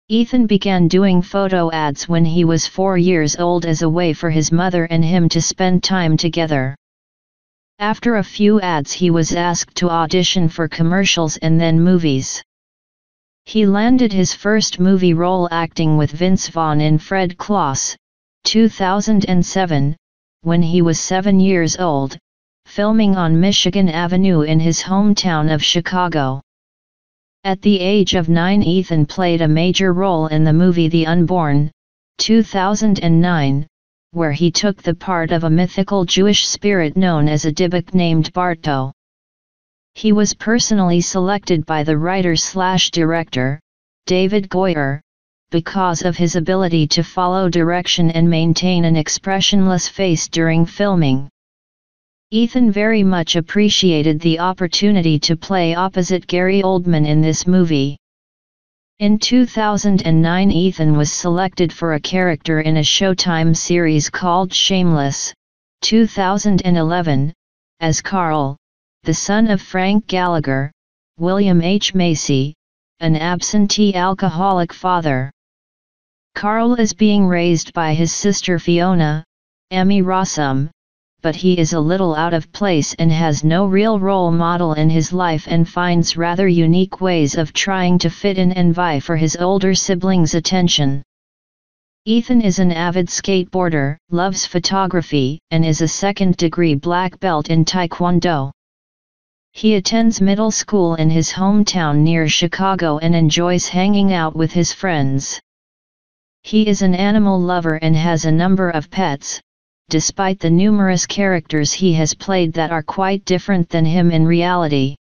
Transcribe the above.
Ethan began doing photo ads when he was 4 years old as a way for his mother and him to spend time together. After a few ads he was asked to audition for commercials and then movies. He landed his first movie role acting with Vince Vaughn in Fred Claus, 2007, when he was 7 years old, filming on Michigan Avenue in his hometown of Chicago. At the age of 9, Ethan played a major role in the movie The Unborn, 2009, where he took the part of a mythical Jewish spirit known as a Dybbuk named Barto. He was personally selected by the writer/director, David Goyer, because of his ability to follow direction and maintain an expressionless face during filming. Ethan very much appreciated the opportunity to play opposite Gary Oldman in this movie. In 2009, Ethan was selected for a character in a Showtime series called Shameless, 2011, as Carl, the son of Frank Gallagher, William H. Macy, an absentee alcoholic father. Carl is being raised by his sister Fiona, Emmy Rossum, but he is a little out of place and has no real role model in his life and finds rather unique ways of trying to fit in and vie for his older siblings' attention. Ethan is an avid skateboarder, loves photography, and is a second-degree black belt in Taekwondo. He attends middle school in his hometown near Chicago and enjoys hanging out with his friends. He is an animal lover and has a number of pets, despite the numerous characters he has played that are quite different than him in reality.